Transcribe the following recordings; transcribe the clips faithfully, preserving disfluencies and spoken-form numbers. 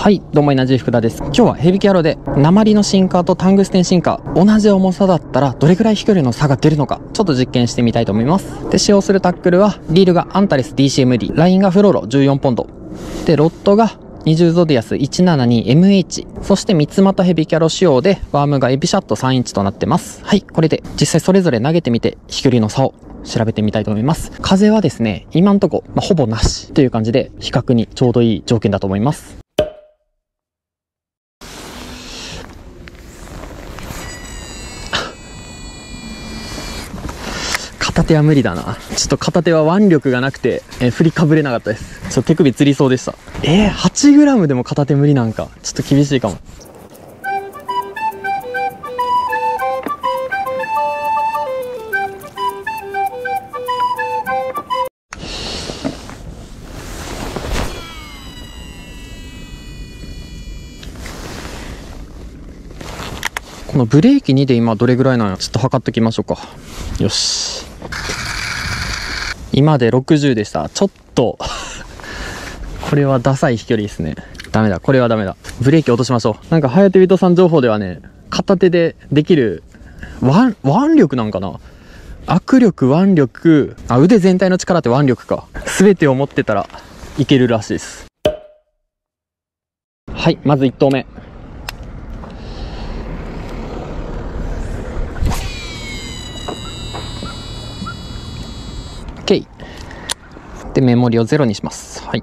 はい、どうも、エナジー福田です。今日はヘビキャロで、鉛のシンカーとタングステンシンカー、同じ重さだったら、どれくらい飛距離の差が出るのか、ちょっと実験してみたいと思います。で、使用するタックルは、リールがアンタレス ディーシーエムディー、ラインがフロロじゅうよんポンド。で、ロッドが、にじゅうゾディアス いちななにエムエイチ。そして三つ股ヘビキャロ仕様で、ワームがエビシャットさんインチとなってます。はい、これで、実際それぞれ投げてみて、飛距離の差を、調べてみたいと思います。風はですね、今んとこ、まあ、ほぼなしという感じで、比較にちょうどいい条件だと思います。片手は無理だな。ちょっと片手は腕力がなくて、えー、振りかぶれなかったです。ちょっと手首つりそうでした。えー、はちグラム でも片手無理なんか。ちょっと厳しいかも。このブレーキにで今どれぐらいなのちょっと測っておきましょうか。よし。今でろくじゅうでした。ちょっと、これはダサい飛距離ですね。ダメだ。これはダメだ。ブレーキ落としましょう。なんか、ハヤテビトさん情報ではね、片手でできる、腕、腕力なんかな握力、腕力、あ、腕全体の力って腕力か。すべてを持ってたらいけるらしいです。はい、まずいち投目。OK。で、メモリをゼロにします。はい。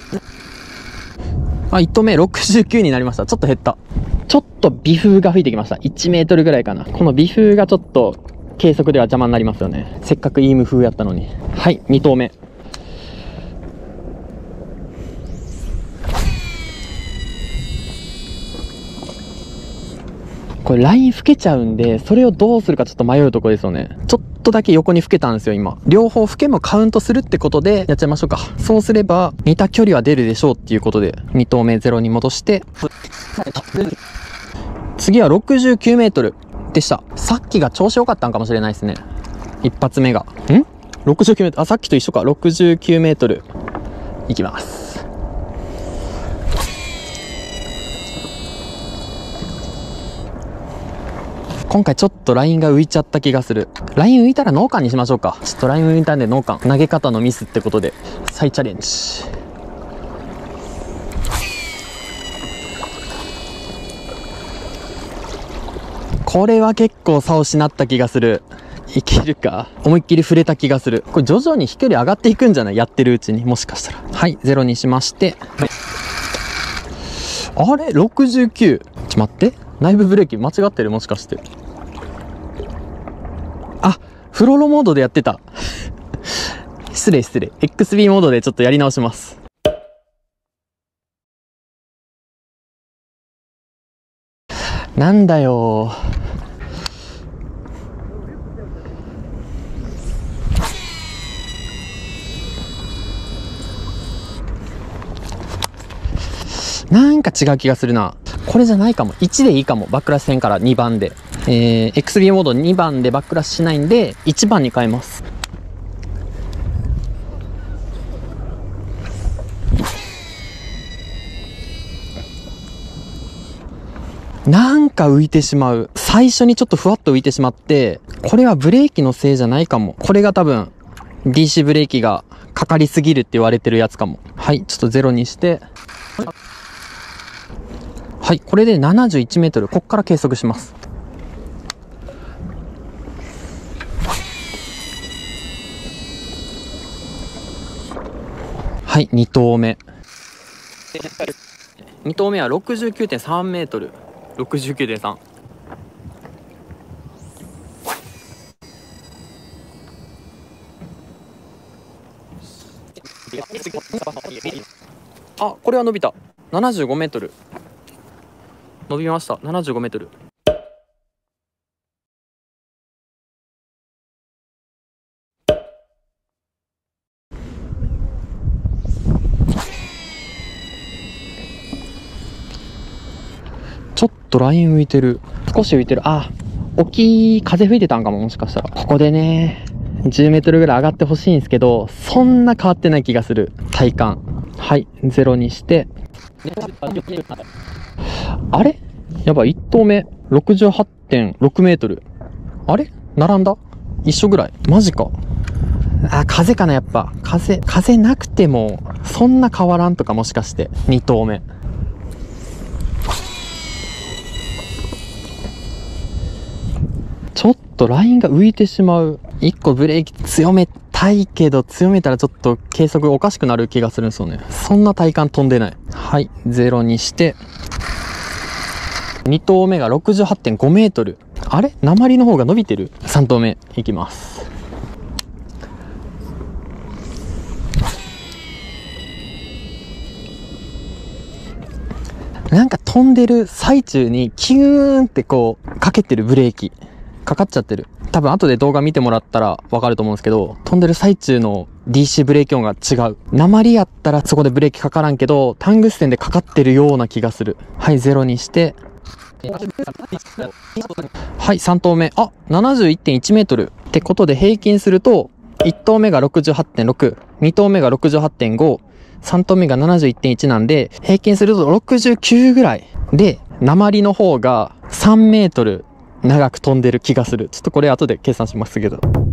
あ、いち投目ろくじゅうきゅうになりました。ちょっと減った。ちょっと微風が吹いてきました。いちメートルぐらいかな。この微風がちょっと計測では邪魔になりますよね。せっかくいい無風やったのに。はい、に投目。これライン吹けちゃうんで、それをどうするかちょっと迷うところですよね。ちょっとだけ横に吹けたんですよ、今。両方吹けもカウントするってことでやっちゃいましょうか。そうすれば、似た距離は出るでしょうっていうことで、に投目ゼロに戻して、次はろくじゅうきゅうメートルでした。さっきが調子良かったんかもしれないですね。一発目が。ん ?ろくじゅうきゅうメートル。あ、さっきと一緒か。ろくじゅうきゅうメートル。いきます。今回ちょっとラインが浮いちゃった気がする。ライン浮いたらノーカンにしましょうか。ちょっとライン浮いたんでノーカン。投げ方のミスってことで、再チャレンジ。これは結構差を失った気がする。いけるか？思いっきり触れた気がする。これ徐々に飛距離上がっていくんじゃない？やってるうちに。もしかしたら。はい、ゼロにしまして。あれ ?ろくじゅうきゅう。ちょっと待って。内部ブレーキ間違ってるもしかして。あ、フロロモードでやってた。失礼失礼。エックスビー モードでちょっとやり直します。なんだよー。なんか違う気がするな。これじゃないかも。いちでいいかも。バックラッシュ線からにばんで。えー、エックスビー モードにばんでバックラッシュしないんで、いちばんに変えます。なんか浮いてしまう。最初にちょっとふわっと浮いてしまって、これはブレーキのせいじゃないかも。これが多分、ディーシー ブレーキがかかりすぎるって言われてるやつかも。はい、ちょっとゼロにして、はい、これでななじゅういちメートル。こっから計測します。はい、に投目。に投目は ろくじゅうきゅうてんさんメートル。ろくじゅうきゅうてんさん。あ、これは伸びた。ななじゅうごメートル。伸びました。ななじゅうごメートル。ちょっとライン浮いてる。少し浮いてる。あ、大きい風吹いてたんかも、もしかしたら。ここでね、じゅうメートルぐらい上がってほしいんですけど、そんな変わってない気がする。体感。はい、ゼロにして、 あれやばい、いち投目、ろくじゅうはちてんろくメートル。あれ並んだ一緒ぐらい。マジか。あ、風かな、やっぱ。風、風なくても、そんな変わらんとか、もしかして。に投目。ちょっとラインが浮いてしまう。一個ブレーキ強めたいけど、強めたらちょっと計測おかしくなる気がするんですよね。そんな体感飛んでない。はい、ゼロにして、に投目が ろくじゅうはちてんごメートル。あれ鉛の方が伸びてる。さん投目いきます。なんか飛んでる最中にキューンってこうかけてるブレーキかかっちゃってる。多分後で動画見てもらったらわかると思うんですけど、飛んでる最中の ディーシー ブレーキ音が違う。鉛やったらそこでブレーキかからんけど、タングステンでかかってるような気がする。はい、ゼロにして、はい、さん投目。あ、ななじゅういってんいちメートル。ってことで平均すると、いち投目が ろくじゅうはちてんろく、に投目が ろくじゅうはちてんご、さん投目が ななじゅういってんいち なんで、平均するとろくじゅうきゅうぐらい。で、鉛の方がさんメートル長く飛んでる気がする。ちょっとこれ後で計算しますけど。